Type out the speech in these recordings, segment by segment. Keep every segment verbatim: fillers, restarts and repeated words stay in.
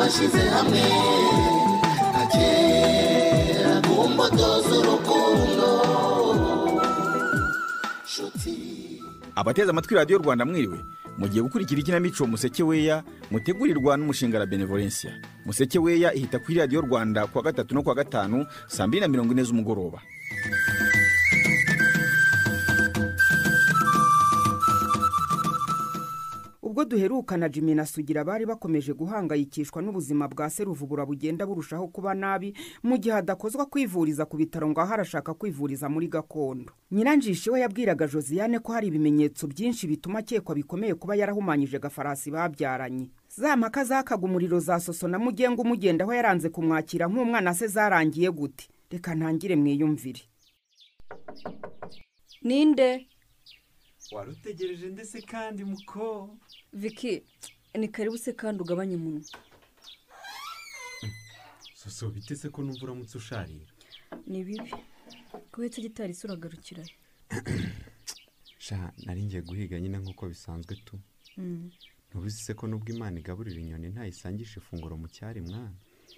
twashyize hamwe agera ku mbuto z'urukundo. Abateze amatwi radiyo Rwanda mwiriwe, mugiye gukurikira ikinamico Museke Weya mutegurirwa n'umushinga la Benevolencia. Museke Weya ihita kuri radiyo Rwanda kuwa gatatu no kuwa gatanu saa mbiri na mirongo ine z'umugoroba. Ubwo duherukana Jimmy na Sugira bari bakomeje guhangayikishwa n'ubuzima bwa Seruvubura bugenda burushaho kuba nabi mu gihe adakozwa kwivuriza ku bitaro ngo aharashaka kwivuriza muri gakondo. Nyiranjishi we yabwiraga Josiane ko hari ibimenyetso byinshi bituma akekwa bikomeye kuba yarahumanyije gafarasi babyaranye. Za mpaka zakagumuriro za Soso na Mugenga umugenda aho yaranze kumwakira nk'umwana se zarangiye gute? Reka ntangire mwiyumvire. Ninde? Warutegereje ndetse kandi muko Vicky, ni karibu se kandi ugabanye umunwa. Soso bitese ko numva uramutse usharira. Ni bibi. Kuwetse gitari suragarukira. Sha nari ngiye guhiga nyine nkuko bisanzwe tu. Mm. Ntubizi se ko nubwo Imana igaburira inyoni ntayisangisha ifunguro mu cyari mwana.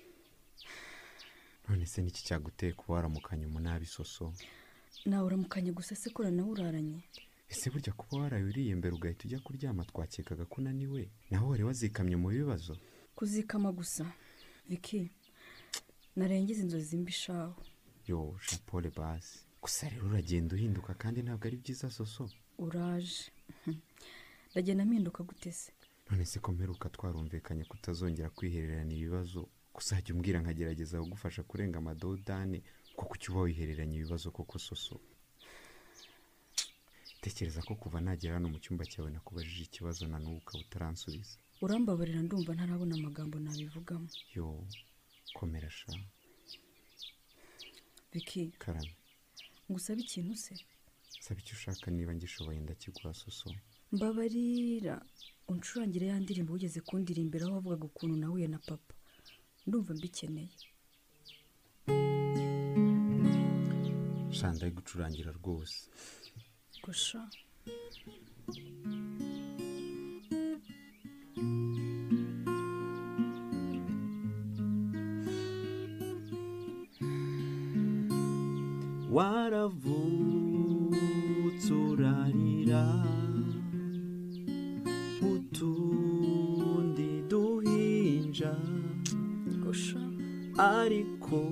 None se niki cyaguteye kuba waramukanye umunabi Soso? Na uramukanye gusa se kora na uraranye. Ese burya kuba warayuriye imbere ugahita ujya kuryama twakekaga ko unaniwe naho wari wazikamye mu bibazo? Kuzikama gusa Vicky, narengize inzozi mbishaho. Yo Japole basi gusa rero uragenda uhinduka kandi ntabwo ari byiza Soso. Uraje ndagenda mpinduka gutese. None se ko mperuka twarumvikanye kutazongera kwihererana ibibazo, kuzajya umbwira nkagerageza kugufasha kurenga amadodane kuko ucyuba wihereranye ibibazo koko Soso. Tekereza ko kuva nagera hano mu cyumba cyawe nakubajije ikibazo na n'ubu ukaba utaransubiza. Urambabarira ndumva ntarabona amagambo nabivugamo. Yo komera sha. Vicky, Karame, ngusaba ikintu se? saba icyo ushaka niba ngishoboye ndakiguha Soso. Mbabarira uncurangire ya ndirimbo ugeze kundirimbira aho wavugaga ukuntu nahuye na papa. Ndumva mbikeneye. Sha ndaye gucurangira rwose. Gusha. Waravutse urarira utundi duhinja Gusha. ariko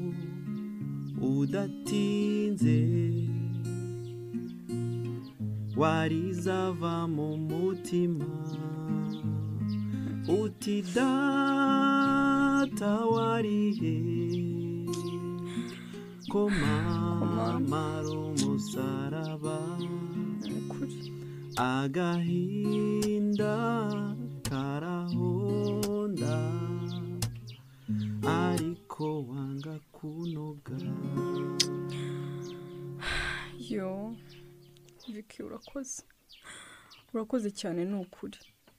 udatinze warizava mu mutima uti data warihe ko mama rumusaraba agahinda karahonda ariko wanga kunoga. Yo Vicky, urakoze urakoze cyane ni ukuri.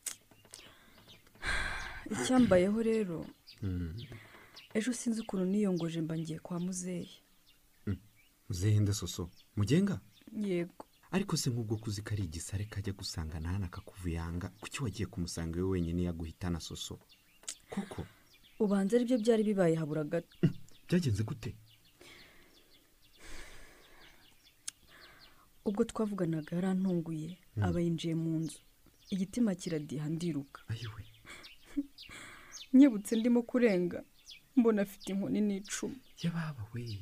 Icyambayeho rero ejo sinzi ukuntu niyongoje mba ngiye kwa muzehe. Muzehe nde Soso? Mugenga? Yego. Ariko se nk'ubwo kuzi kari igisare kajya gusanga nahana kakuvuyanga kuki wagiye kumusanga we wenyine yaguhitana Soso? Koko ubanze aribyo byari bibaye habura gato. Byagenze gute? Ubwo twavuganaga yarantunguye aba yinjiye mu nzu igitima kiradiha ndiruka. Ayiwe. Nyebutse ndimo kurenga mbona afite inkoni n'icumu. Yababa we.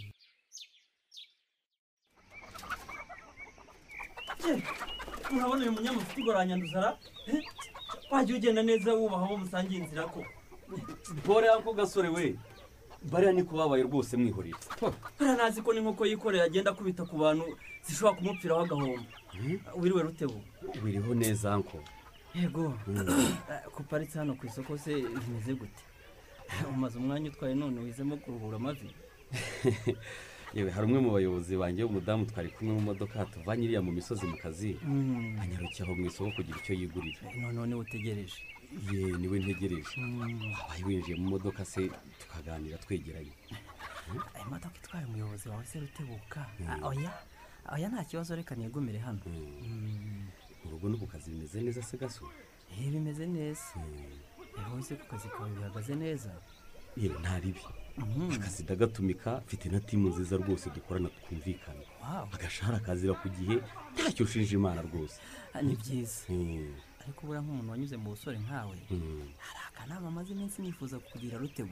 Urabona uyu munyamufite igoranyanduzara? Waje ugenda neza wubaha abo musangiye inzira ko. Bore ako gasore we. Bariya ni kubabaye rwose mwihorera. Baranazi ko n'inkoko yikorera agenda kubita ku bantu zishobora kumupfiraho agahomba. Wiriwe Rutebu. Wiriho neza anko. Yego. Kuparitse hano ku isoko se bimeze gute? Umaze umwanya utwaye none wizemo kuruhura amavi. Yewe hari umwe mu bayobozi banjye w'umudamu twari kumwe mu modoka tuvanye iriya mu misozi mu kazi. Anyarukiyeho mu isoko kugira icyo yigurira. None ni utegereje. Ye niwe ntegereje. Abaye winjiye mu modoka se tukaganira twegeranye. Ay modoka itwaye umuyobozi wawe se Rutebuka. Oya. Oya nta kibazo reka nigumire hano. Urugo no ku kazi bimeze neza se gaso? Eh bimeze neza. wowe se ku kazi kawe bihagaze neza? yewe nta ribi akazi ndagatumika mfite na timu nziza rwose dukorana twumvikana agashahara kazira ku gihe ntacyo nshinja Imana rwose. Ni byiza ariko buriya nk'umuntu wanyuze mu busore nkawe hari akanama amaze iminsi nifuza kukugira Rutego.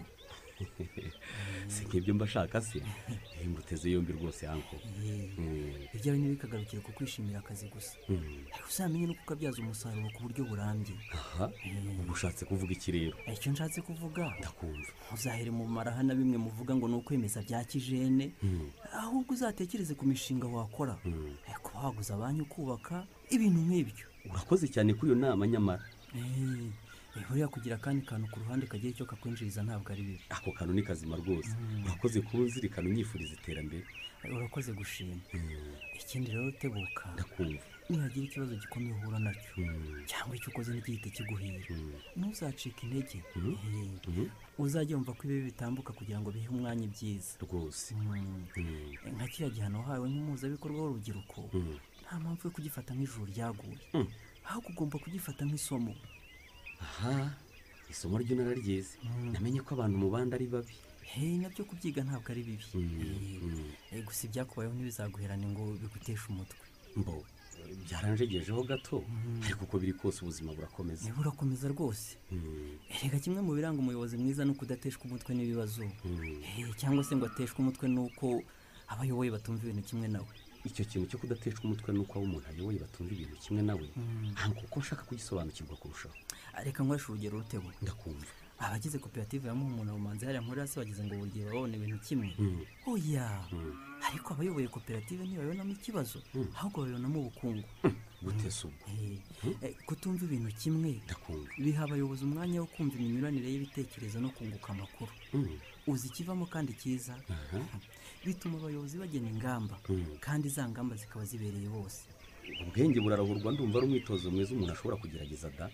si nk'ibyo mba shaka se nguteze yombi rwose hanko ibyawe ntibikagarukire ku kwishimira akazi gusa ariko uzamenye no kukabyaza umusaruro ku buryo burambye. aha ubu ushatse kuvuga iki rero? icyo nshatse kuvuga ndakumva uzahere mu maraha na bimwe muvuga ngo ni ukwemeza bya kijene ahubwo uzatekereze ku mishinga wakora kuba waguza abanyu kubaka ibintu nk'ibyo. urakoze cyane kuri iyo nama nyamara buriya kugira akandi kantu ku ruhande kagiye icyo kakwinjiriza ntabwo ari bibi. ako kantu ni kazima rwose urakoze kuba uzirikana unyifuriza iterambere. urakoze gushima. ikindi rero Rutebuka ndakumva nihagira ikibazo gikomeye uhura nacyo cyangwa icyo ukoze n'igihita kiguhira ntuzacike intege uzajya wumva ko ibi bitambuka kugira ngo bihe umwanya ibyiza rwose. nka kiriya gihano wahawe nk'umuhuzabikorwa w'urubyiruko nta mpamvu yo kugifata nk'ijuru ryaguye ahubwo ugomba kugifata nk'isomo. aha isomo ryo nararyize namenye ko abantu mu bandi ari babi. he nabyo kubyiga ntabwo ari bibi gusa ibyakubayeho ntibizaguherane ngo biguteshe umutwe. mbo byaranjegejeho gato ariko uko biri kose ubuzima burakomeza. burakomeza rwose. erega kimwe mu biranga umuyobozi mwiza ni ukudateshwa umutwe n'ibibazo cyangwa se ngo ateshwe umutwe n'uko abayoboye batumva ibintu kimwe nawe. icyo kintu cyo kudateshwa umutwe n'uko abo umuntu ayoboye batumva ibintu kimwe nawe ntabwo kuko nshaka kugisobanukirwa kurushaho. reka nkoresha urugero Rutego. ndakumva. abagize koperative ya Muhumuna Bumanzi hariya muri hasi bagize ngo buri gihe babone ibintu kimwe. oya ariko abayoboye koperative ntibabonamo ikibazo ahubwo babonamo ubukungu. gutesa ubwo kutumva ibintu kimwe biha abayobozi umwanya wo kumva iminyuranire y'ibitekerezo no kunguka amakuru. uzi ikivamo kandi cyiza bituma abayobozi bagena ingamba kandi za ngamba zikaba zibereye bose. ubwenge burarahurwa ndumva ari umwitozo mwiza umuntu ashobora kugerageza da.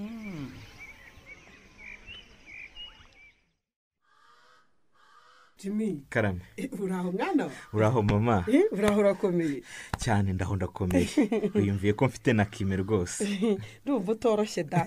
Jimmy karame uraho mwana wa? uraho mama? uraho urakomeye cyane ndaho ndakomeye wiyumviye ko mfite na kime rwose. ndumva utoroshye da.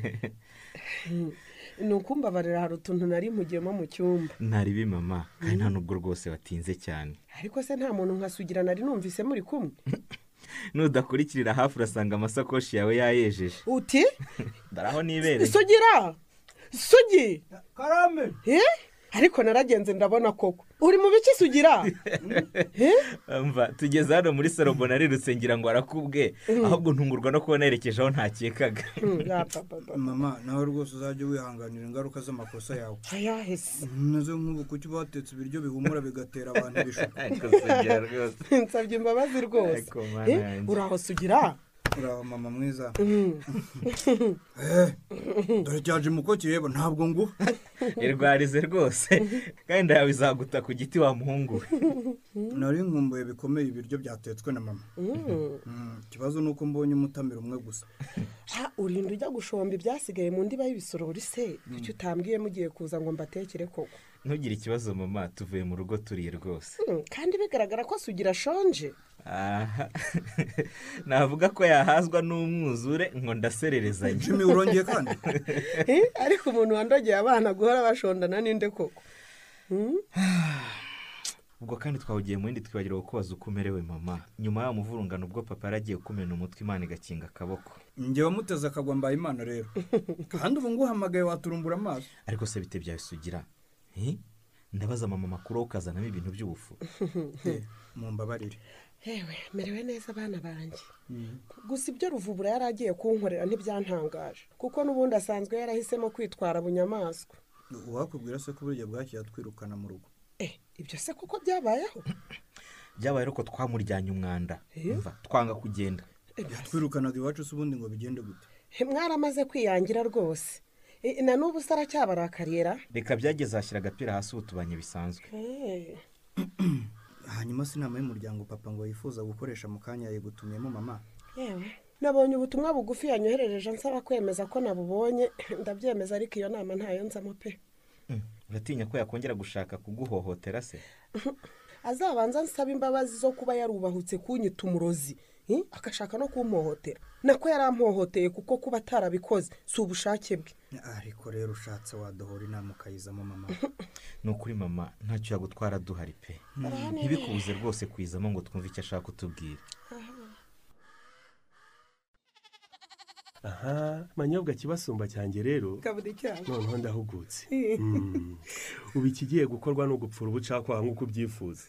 ni ukumbabarira hari utuntu nari mpugiyemo mu cyumba. ntaribi mama kandi nta nubwo rwose watinze cyane. ariko se nta muntu nkasugira nari numvise muri kumwe? nudakurikirira hafi urasanga amasakoshi yawe yayejeje. uti ndaraho nibereye. sugira sugi karame ariko naragenze ndabona koko uri mu biki Sugira? mva tugeze hano muri salomo narirutse ngira ngo arakubwe ahubwo ntungurwa no kubona yerekejeho ntakekaga. mama nawe rwose uzajya wihanganira ingaruka z'amakosa yawe. ayahese nazo nk'ubu kuki batetse ibiryo bihumura bigatera abantu ibishuko. nsabye imbabazi rwose. uraho Sugira? uraho mama mwiza. dore cyaje muko kireba ntabwo ngo irwarize rwose kandi yawe izaguta ku giti wa muhungu we. nari nkumbuye bikomeye ibiryo byatetswe na mama. ikibazo ni uko mbonye umutamira umwe gusa. urinda ujya gushomba ibyasigaye mu ndiba y'ibisorori se kuki utambwiye mugiye kuza ngo mbatekere koko? ntugire ikibazo mama tuvuye mu rugo turiye rwose. kandi bigaragara ko Sugira ashonje. aha navuga ko yahazwa n'umwuzure ngo ndasererezanye. Jimmy urongeye kandi ariko umuntu wandogeye abana guhora bashondana ninde koko? ubwo kandi twawugiye mu yindi twibagirwa kubaza uko umerewe mama nyuma ya muvurungano ubwo papa yaragiye kumena umutwe Imana igakinga akaboko. njye wamuteze akagwa mbaye Imana rero kandi ubu nguhamagaye waturumbura amaso. ariko se bite byawe Sugira? ndabaza mama makuru ukazanamo ibintu by'ubufu. mumbabarire. yewe merewe neza abana banjye. gusa ibyo Ruvubura yari agiye kunkorera ntibyantangaje kuko n'ubundi asanzwe yarahisemo kwitwara bunyamaswa. uwakubwira se ko burya bwakiye twirukana mu rugo? eh ibyo se kuko byabayeho? byabaye ariko twamuryanye umwanda mva twanga kugenda. twirukanaga iwacu se ubundi ngo bigende gute? mwaramaze kwiyangira rwose. na n'ubu se aracyabarakariye. reka byageze hashyira agapira hasi ubu tubanye bisanzwe. hanyuma si inama y'umuryango papa ngo yifuza gukoresha mu kanya yigutumyemo mama. yewe nabonye ubutumwa bugufi yanyoherereje nsaba kwemeza ko nabubonye ndabyemeza ariko iyo nama ntayo nzamo pe. uratinya ko yakongera gushaka kuguhohotera se? azabanza ansaba imbabazi zo kuba yarubahutse kunyita umurozi akashaka no kumpohotera nako yarampohoteye kuko kuba atarabikoze si ubushake bwe. ariko rero ushatse wadohora inama ukayizamo mama. ni ukuri mama ntacyo yagutwara duhari pe ntibikubuze rwose kuyizamo ngo twumve icyo ashaka kutubwira. aha manyobwa kibasumba cyanjye rero noneho ndahugutse. ubu ikigiye gukorwa no gupfura ubucakwaha nk'uko ubyifuza.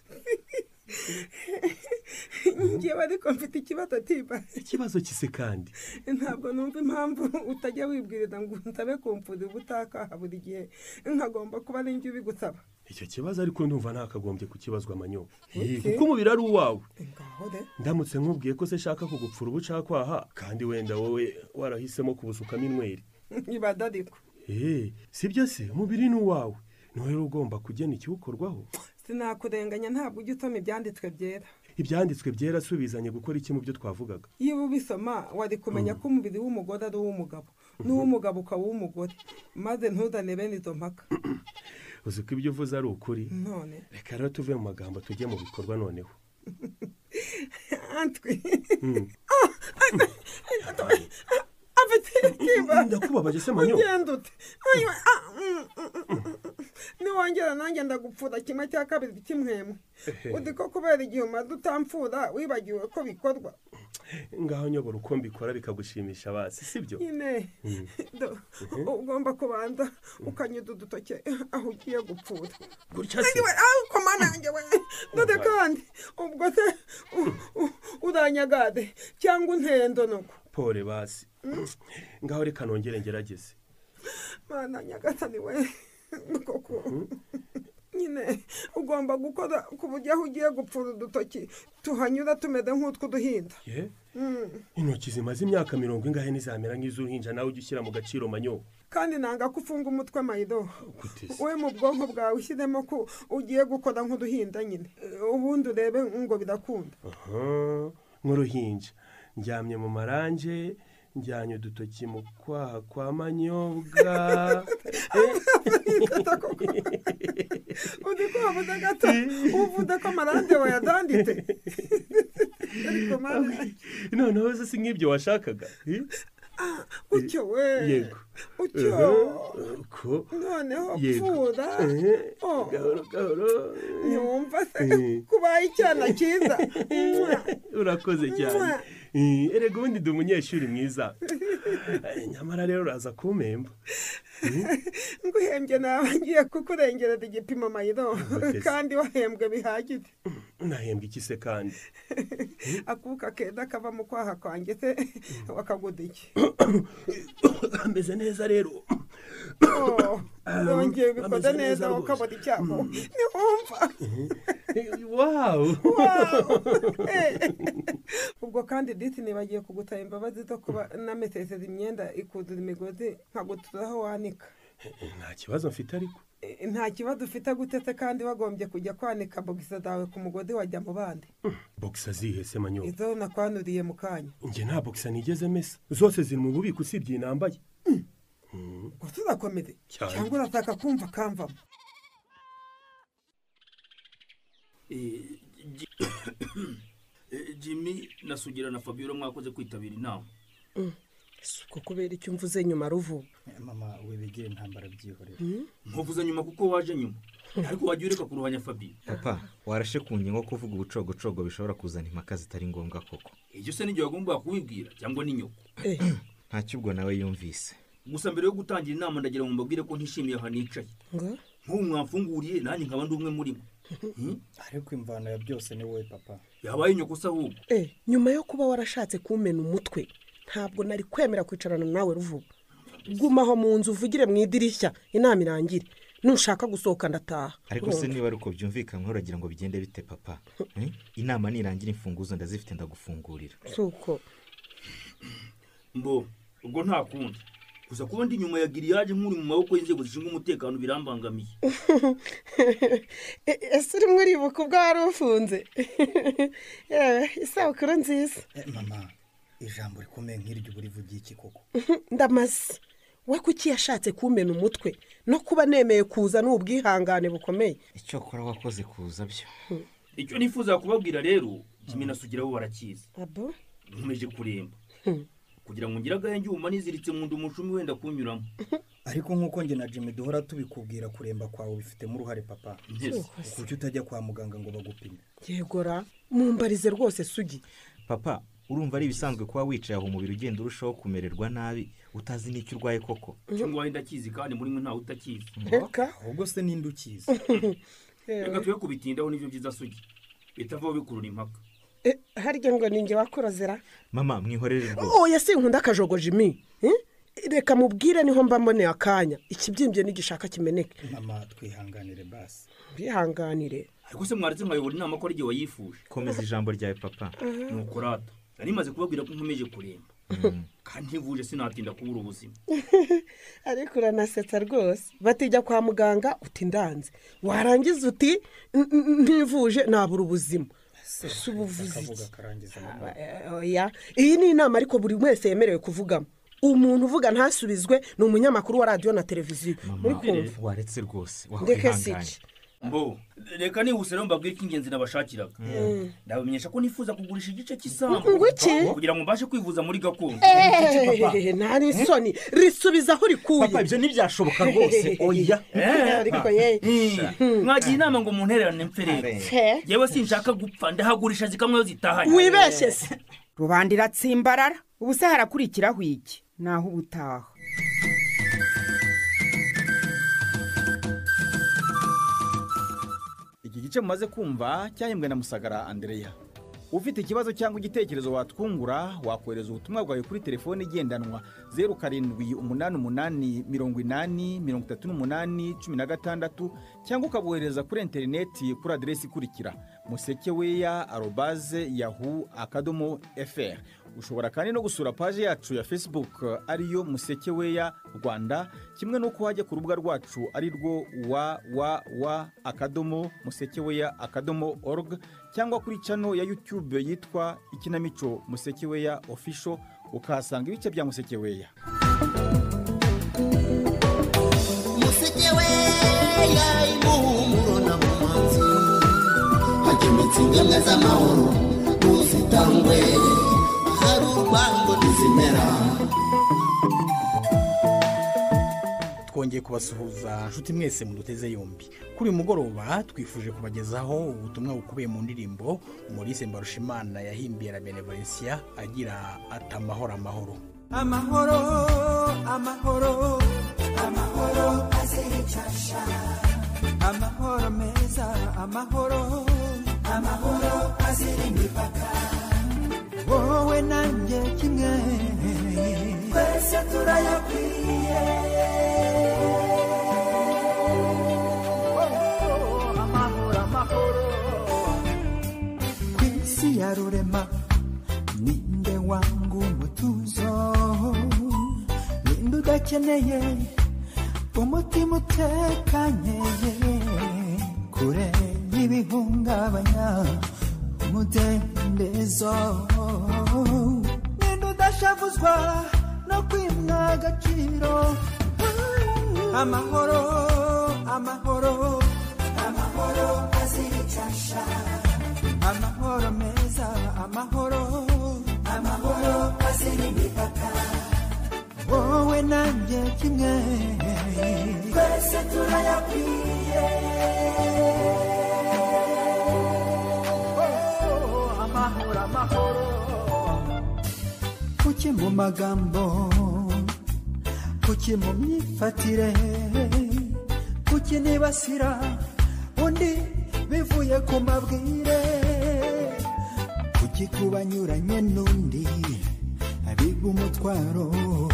ngewe ariko mfite ikibazo tiba. ikibazo kise kandi ntabwo numva impamvu utajya wibwiriza ngo nsabe kumfuza ubutakaha buri gihe nkagomba kuba ari njye ubigusaba. icyo kibazo ariko ndumva ntakagombye kukibazwa manyo kuko umubiri ari uwawe. ndamutse nkubwiye ko se shaka kugupfura ubucakwaha kandi wenda wowe warahisemo kubusukamo inweri. ibada ariko sibyo se umubiri ni uwawe niwe rero ugomba kugena ikiwukorwaho. sinakurenganya ntabwo ujya usoma ibyanditswe byera. ibyanditswe byera subizanye gukora iki mu byo twavugaga. iyo ubisoma wari kumenya ko umubiri w'umugore ari uw'umugabo n'uw'umugabo ukaba uw'umugore maze ntuzane bene izo mpaka. uzi ko ibyo uvuze ari ukuri. none reka rero tuve mu magambo tujye mu bikorwa noneho. antwi ndakubabaje se manyo. ugenda ute niwongera nanjye ndagupfura kimwe cya kabiri kimwemwe. uzi ko kubera igihe umaze utampfura wibagiwe ko bikorwa. ngaho nyobora uko mbikora bikagushimisha basi sibyo. nyine ugomba kubanza ukanyuza udutoke aho ugiye gupfura. gutya se ariko mana yanjye we dore kandi ubwo se uranyagade cyangwa untendo nuko. pole basi ngaho reka nongere ngerageze. mana nyagasani we koko nyine ugomba gukora ku buryo aho ugiye gupfura udutoki tuhanyura tumeze nk'utw'uduhinda. intoki zimaze imyaka mirongo ingahe ntizamera nk'iz'uruhinja nawe ujya ushyira mu gaciro manyo. kandi nanga ko ufunga umutwe mayido we mu bwonko bwawe ushyiremo ko ugiye gukora nk'uduhinda nyine ubundi urebe ngo birakunda. nk'uruhinja njyamye mu maranje njyanye udutoki mu kwaha kwa manyobwa. uzi ko wabuze gato uvuze ko amarande wayadanditse. noneho se si nk'ibyo washakaga. utyo we yego utyo ko noneho pfura gahoro gahoro nyumva se kubaye icyana cyiza. urakoze cyane erega ubundi ndi umunyeshuri mwiza nyamara rero uraza kumpemba. nguhembye nawe ngiye kukurengerera igipimo mayiro kandi wahembwe bihagije. nahembwe iki se kandi. akuka keza kava mu kwaha kwanjye se wakaguda iki. ameze neza rero. yongeye bikoze neza ukabona icyago ntiwumva. wawu ubwo kandi disi nibagiye kugutaba imbabazi zo kuba nameseseza imyenda ikuzura imigozi nkaguturaho wanika. nta kibazo mfite ariko. nta kibazo ufite gutetse kandi wagombye kujya kwanika bogisa zawe ku mugozi wajya mu bandi. bogisa zihe se manyo. izo nakwanuriye mu kanya. njye nta bogisa nigeze mesa zose ziri mu bubiko usibye inambaye. gusa urakomeze cyangwa urashaka kumva kamvamo. Jimmy na Sugira na Fabiola mwakoze kwitabira inama. suko kubera icyo mvuze nyuma ruvu. mama wibigire intambara byihorera. nkuvuze nyuma kuko waje nyuma ariko wagiye ureka kuruhanya Fabio. papa warashe ku ngingo kuvuga ubucogocogo bishobora kuzana impaka zitari ngombwa koko. ibyo se n'igihe wagomba kubibwira cyangwa n'inyoko. ntacyo ubwo nawe yumvise. gusa mbere yo gutangira inama ndagira ngo mbabwire ko ntishimiye aha nicaye. nk'ubu mwamfunguriye nanjye nkaba ndi umwe muri bo. ariko imvano ya byose ni wowe papa. yabaye inyoko se ahubwo. nyuma yo kuba warashatse kumena umutwe ntabwo nari kwemera kwicarana nawe ruvuba. gumaho mu nzu uvugire mu idirishya inama irangire nushaka gusohoka ndataha. ariko se niba ari uko byumvikana uragira ngo bigende bite papa. inama nirangira imfunguzo ndazifite ndagufungurira. suko mbo ubwo nta kundi gusa kuba ndi nyuma ya giriyaje nk'uri mu maboko y'inzego zishinzwe umutekano birambangamiye. ese uri muri buku bwari ufunze. yewe isabukuru nziza. mama ijambo rikomeye nk'iryo uba urivugiye iki koko. ndamaze we kuki yashatse kumena umutwe no kuba nemeye kuza n'ubwihangane bukomeye. icyo kora wakoze kuza byo. icyo nifuza kubabwira rero Jimmy na Sugira bo barakizi abo nkomeje kuremba kugira ngo ngira agahenge umuma niziritse mu ndu umushumi wenda kunyuramo ariko nk'uko njye na Jimmy duhora tubikubwira kuremba kwawe bifitemo uruhare papa kuki utajya kwa muganga ngo bagupime yegora mumbarize rwose Sugi papa urumva ari ibisanzwe kuba wicaye aho umubiri ugenda urushaho kumererwa nabi utazi n'icyo urwaye koko cyo ngwaye ndakizi kandi muri mwe ntawe utakizi reka ahubwo se ninde ukizi reka tuye kubitindaho n'ibyo byiza Sugi bitavaho bikurura impaka harya ngo ninjye wakorozera mama mwihorere rwose oya sinkunda akajogo Jimmy reka mubwire niho mba mboneye akanya ikibyimbye n'igishaka kimeneke mama twihanganire basi bihanganire ariko se mwaretse nkayobora inama ko ari igihe wayifuje komeza ijambo ryawe papa nuko rata nari maze kubabwira ko nkomeje kuremba kandi ntivuje sinatinda kubura ubuzima ariko uranasetsa rwose batijya kwa muganga uti ndanze warangiza uti ntivuje nabura ubuzima si ubuvuzi oya iyi ni inama ariko buri wese yemerewe kuvugamo umuntu uvuga ntasubizwe ni umunyamakuru wa radiyo na televiziyo muri kumva waretse rwose wakwihanganye mbo reka nihuse rero mbabwire ko ingenzi nabashakiraga ndabamenyesha ko nifuza kugurisha igice cy'isambu kugira ngo mbashe kwivuza muri gakondo nta n'isoni risubiza aho urikuye papa ibyo ntibyashoboka rwose oya ariko ye mwagiye inama ngo muntererane mferere yewe sinshaka gupfa ndahagurisha zikamwe zitahanye wibeshye se rubanda iratsimbarara ubu se harakurikiraho iki naho ubutaha iki gice mumaze kumva cyahembwe na Musagara Andrea. Ufite ikibazo cyangwa igitekerezo watwungura wakohereza ubutumwa bwawe kuri telefone igendanwa zeru karindwi umunani umunani mirongo inani mirongo itatu n'umunani cumi na gatandatu cyangwa ukabohereza kuri interineti kuri aderesi ikurikira musekeweya arobase yahoo akadomo fr. Ushobora kandi no gusura paji yacu ya Facebook ariyo Musekeweya Rwanda, kimwe nuko wajya ku rubuga rwacu ari rwo wa wa wa akadomo musekeweya akadomo org cyangwa kuri channel ya YouTube yitwa Ikinamico Musekeweya Official ukahasanga ibice bya Musekeweya. Musekeweya imuhumuro na mumanzi hakemetsi ngemwe z'amahoro muzitangwe twongeye kubasuhuza nshuti mwese muduteze yombi kuri uyu mugoroba twifuje kubagezaho ubutumwa bukubiye mu ndirimbo Maurice Mbarushimana yahimbiye la Benevolencia agira ati amahoro amahoro amahoro amahoro amahoro aziricyasha amahoro meza amahoro amahoro aziri imipaka wowe nanjye kimwe twese turayakwiye amahoro amahoro ku isi ya rurema ninde wangu umutuzo ninde udakeneye umutima utekanye kure y'ibihungabanya umudendezo ninde udashavuzwa no kwimwa agaciro amahoro amahoro amahoro aziricyasha amahoro meza amahoro amahoro azira imipaka wowe nanjye kimwe twese turayakwiye amahoro amahoro kuki mu magambo kuki mu myifatire kuki nibasira undi bivuye ku mabwire kuki kubanyuranye n'undi abiga umutwaro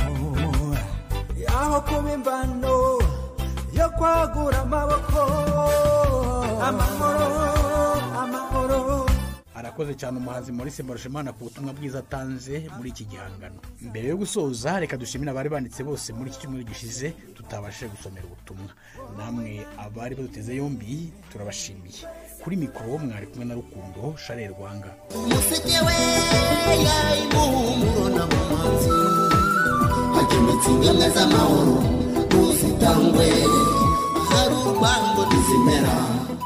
yaho kuba imvano yo kwagura amaboko amahoro amahoro. arakoze cyane umuhanzi Maurice Mbarushimana ku butumwa bwiza atanze muri iki gihangano. Mbere yo gusoza reka dushimire abari banditse bose muri iki cyumweru gishize tutabashije gusomera ubutumwa. Namwe abari baduteze yombi turabashimiye. Kuri mikoro mwari kumwe na Rukundo Charles Rwanga. Musekeweya imuhumuro na mumanzi hakemetsi ngemwe z'amahoro muzitangwe hari urwango ntizimera